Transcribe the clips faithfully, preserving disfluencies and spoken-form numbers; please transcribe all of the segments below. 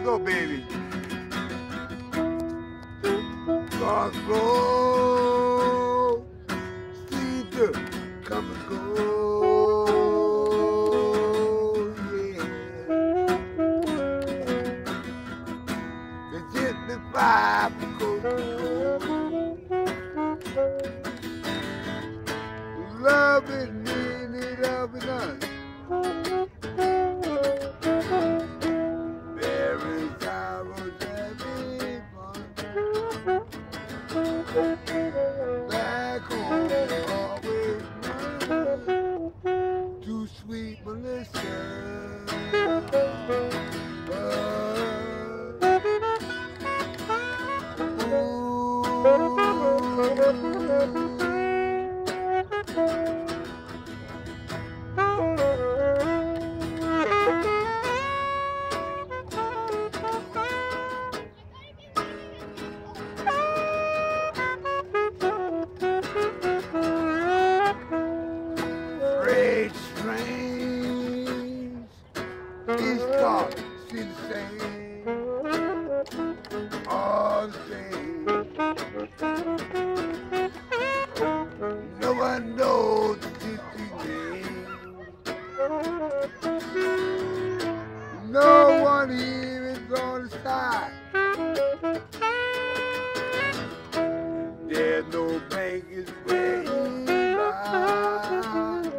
go, baby. Crossroad, see the come and go, yeah. The gypsy vibe goes, love it, need it, love it, us. Back home, always mine. Too sweet, Melissa. Uh, Freight trains, each car see the same, all the same. No one knows the gypsy name. No one here is on the side. There's no bankers where he lies.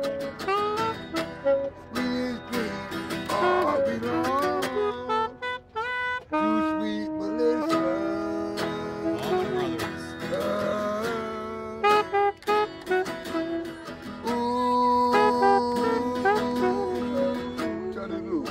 Sweet dreams all belong to sweet Melissa. All the brothers. Uh, ooh, Johnny Lou.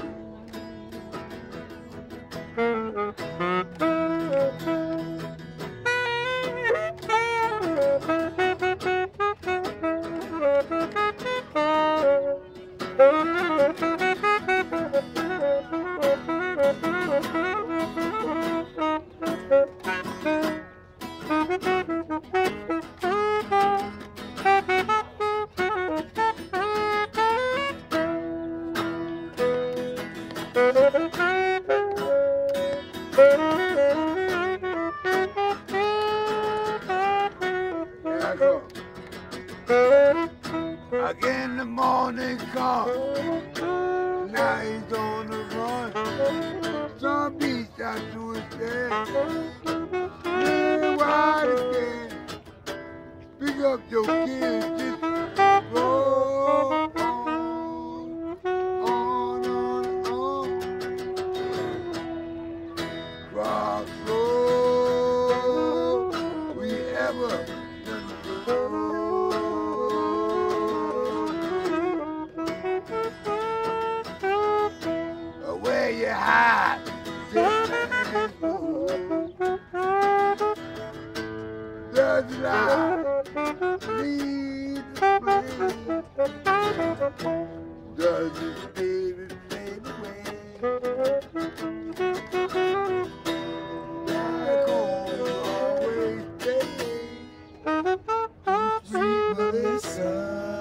Here I go. Again the morning comes. Now he's on the run. Some beach out to his day. Yeah, wide again. Pick up your kids, just roll on, on, on, on. Crossroad, we ever done the road. Where you hide, does it lie? Leave the place. Does it baby fade away? Back home always stay. Sweet Melissa.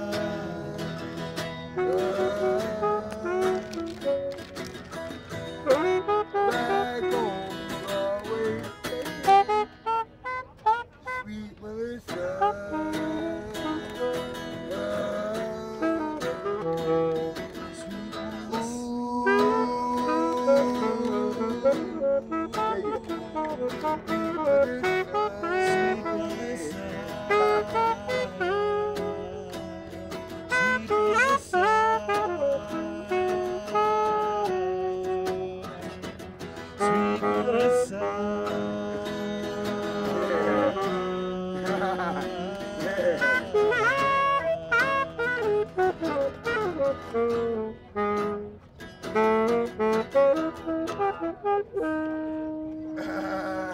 Back home always stay. Sweet Melissa. Ah.